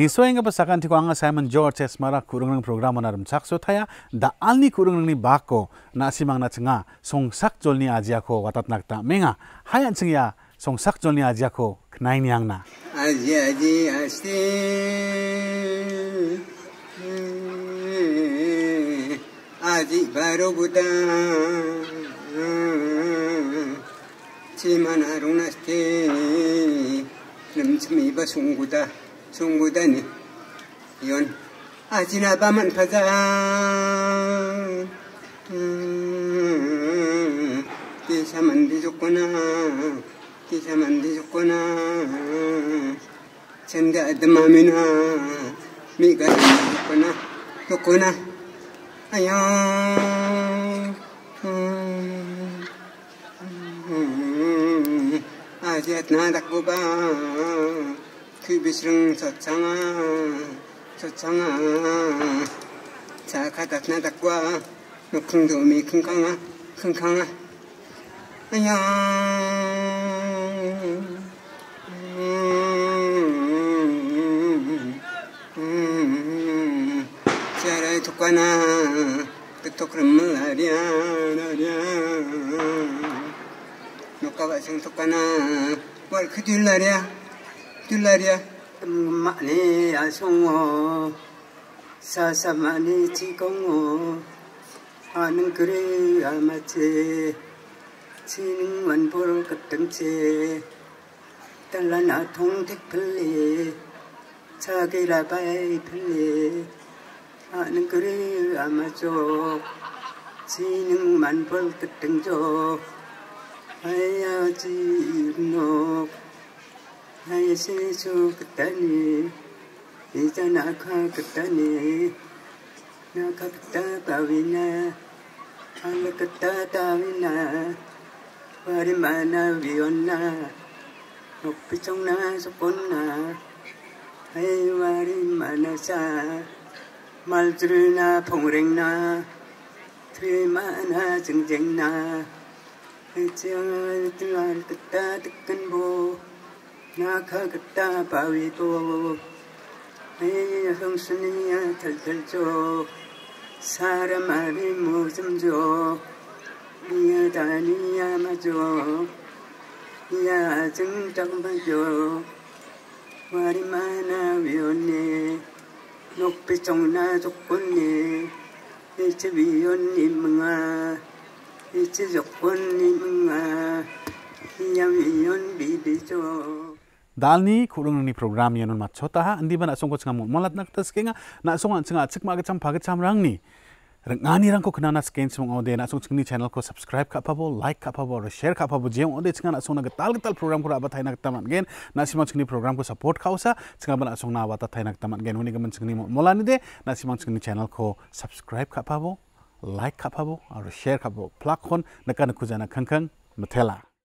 Nisoy nga pasakan ti ko ang Simon George Esmara kurang ng programa na rumsak so taya daan ni kurang ni bako na simang na tsinga song sakjol ni aji ako watat nakta menga hayan tsingya song sakjol ni aji ako knay niyang na aji asti aji baru buta ciman arung nasti namsmi ba sungguda ni yon ajina baman paza kisa mandi jokona cenda adamamina miga jokona ayo 아지앗 나닥고바 kübisrung sotsanga 자가닥 나닥과 녹흥도미 킁강아 아야 자라이 독가나 득톡그럼 나랴 녹가바생 독가나 뭘 그 딜라리야 많이 아송어 사사만이 지공어 하는 그래 아마체 지능만 볼 것등체 달라나 통택 플리 자기라바이 플리 하는 그래 아마족 지능만 볼 것등족 아야지 녹 하이세수 그따니 이자나 카 그따니 나카 그따 바위나 하나 그따 따위나 와리마나 위온나 녹비종나 속본나 하이 와리마나사 말들나 봉랭나 트리마나 증쟁나 이자들 그따 득근보 나카겠다 바위도 성순이야 털털줘 사람 말이 무좀줘 미야다니야 마줘 야증 봐줘 와리마나 위원네 녹비종나 조건네 일체 위원니 뭉아 일체 조건니 뭉아 이야 위원 비비줘 dalni kurung ni program yanon machota ha andi bana songko changa molat nak tas kenga na songa changa chikma gacham pagacham rangni rangani rangko knana sken song ode na song chingni channel ko subscribe ka pabo like ka pabo share ka pabo je ode changa na song na tal program ko aba thaina taman gen na simang chingni program ko support khausa changa bana song na aba ta thaina taman gen huni gaman chingni molani de na simang chingni channel ko subscribe ka pabo like ka pabo aru share ka pabo plak khon nakana kujana khangkhang mathela